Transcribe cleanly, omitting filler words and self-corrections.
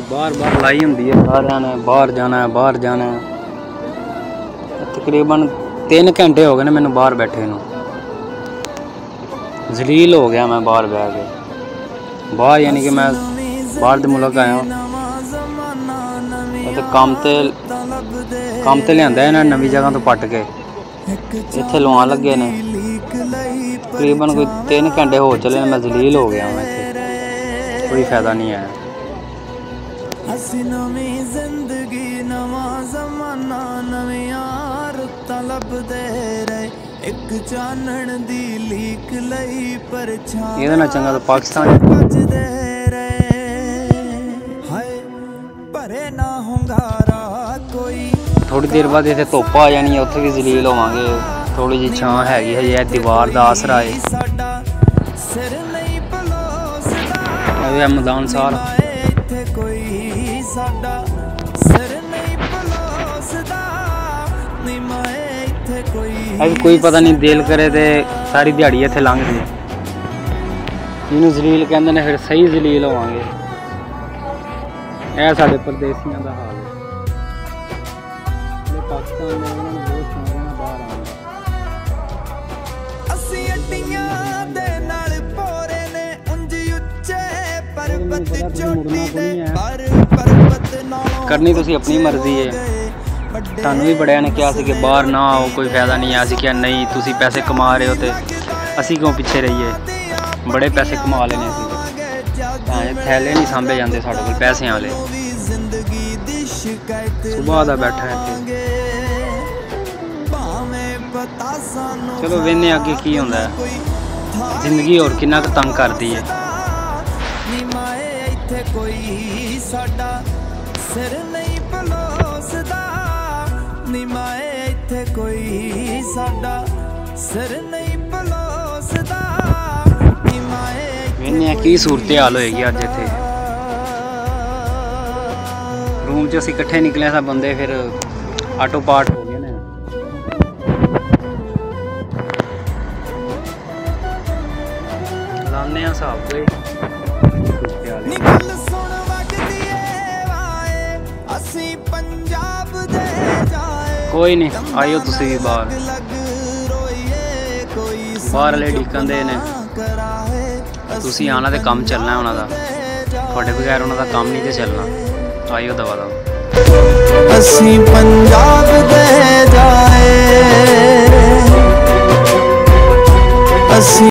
बार बार लाई होंगी है सारे ने बाहर जाना है तकरीबन 3 घंटे हो गए ने मैनू बाहर बैठे नू जलील हो गया मैं बाहर बह के बाहर यानी कि मैं बाहर दे मुल्क आया तो काम ते लिया इन्हें नवी जगह तो पट के इत्थे लुआन लगे ने तकरीबन कोई 3 घंटे हो चले मैं जलील हो गया मैं इत्थे कोई फायदा नहीं है। ये चंगा तो पाकिस्तान थोड़ी देर बाद इतने धुप आ जानी है उत्थे भी जलील होवांगे थोड़ी जी छां हैगी है ये दीवार का आसरा है मैदान सारा कोई पता नहीं दिल करे तो सारी दिहाड़ी इत्थे लंघ जाए इनू जलील कहते हैं फिर सही जलील होवांगे यह साडे परदेसियों का हाल है पाकिस्तान में उन्होंने बहुत शौक बाहर आना करनी तुसी अपनी मर्जी है सानू भी बड़िया ने कहा कि बाहर ना आओ कोई फायदा नहीं है असी क्या नहीं तुसी पैसे कमा रहे हो तो असी क्यों पीछे रहिए बड़े पैसे कमा लेने थैले नहीं सांभे जाते साढ़े कोल पैसे वाले सुबह का बैठा है चलो वेने अगे की होंदा है जिंदगी और कितना तंग करती है की सूरत हाल होएगी अज इत्थे रूम च असीं इकट्ठे निकले सब बंदे फिर आटो पाट हो गए ने लाने हिसाब कोई कोई नहीं आइयो तुसी भी बाहर वाले डिकन दे ने तुसी आना तो काम चलना है उन्होंने थोड़े बगैर उन्होंने काम नहीं तो चलना आइयो दवा दो असी पंजाब दे जाए।